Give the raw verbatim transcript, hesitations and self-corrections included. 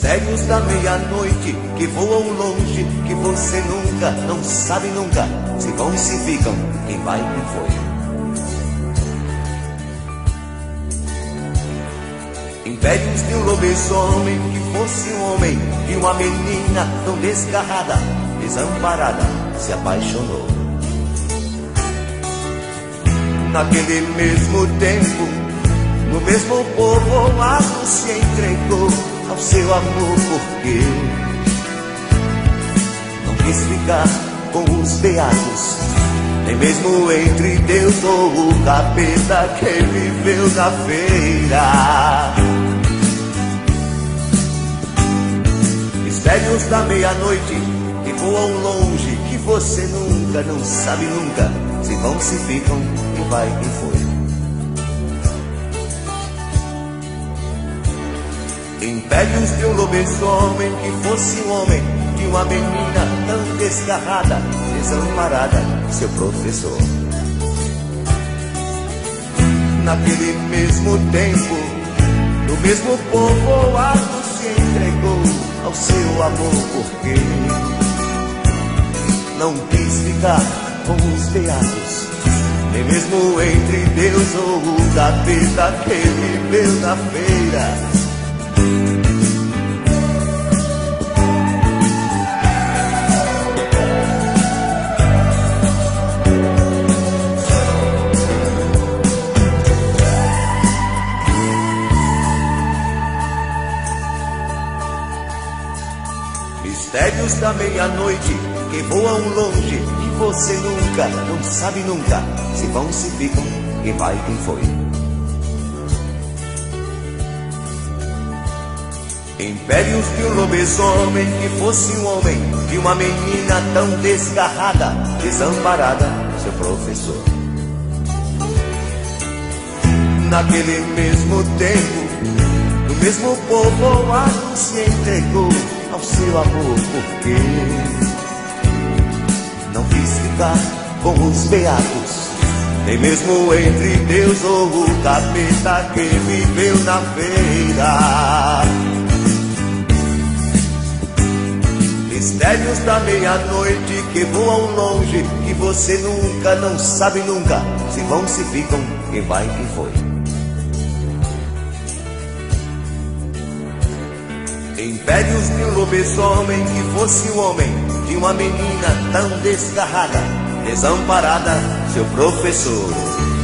Mistérios da meia-noite que voam longe, que você nunca, não sabe nunca, se vão, se ficam, quem vai, quem foi. Impérios de um lobisomem que fosse um homem, de uma menina tão desgarrada, desamparada, se apaixonou. Naquele mesmo tempo, no mesmo povoado, se entregou ao seu amor, porque não quis ficar com os beatos, nem mesmo entre Deus ou o capeta que viveu na feira. Mistérios da meia-noite que voam longe, que você nunca, não sabe nunca, se vão, se ficam, quem vai, quem foi. Impérios de um lobisomem que fosse um homem, de uma menina tão desgarrada, desamparada, seu professor. Naquele mesmo tempo, no mesmo povoado, se entregou ao seu amor, porque não quis ficar com os beatos, nem mesmo entre Deus ou o capeta que viveu na feira. Mistérios da meia-noite que voam longe, que você nunca, não sabe nunca, se vão, se ficam, quem vai, quem foi. Impérios de um lobisomem que fosse um homem, de uma menina tão desgarrada, desamparada, seu professor. Naquele mesmo tempo, no mesmo povoado, se entregou ao seu amor, porque não quis ficar com os beatos, nem mesmo entre Deus ou o capeta que viveu na feira. Mistérios da meia-noite que voam longe, que você nunca, não sabe nunca, se vão, se ficam, quem vai, quem foi. Impérios de um lobisomem que fosse um homem, de uma menina tão desgarrada, desamparada, seu professor.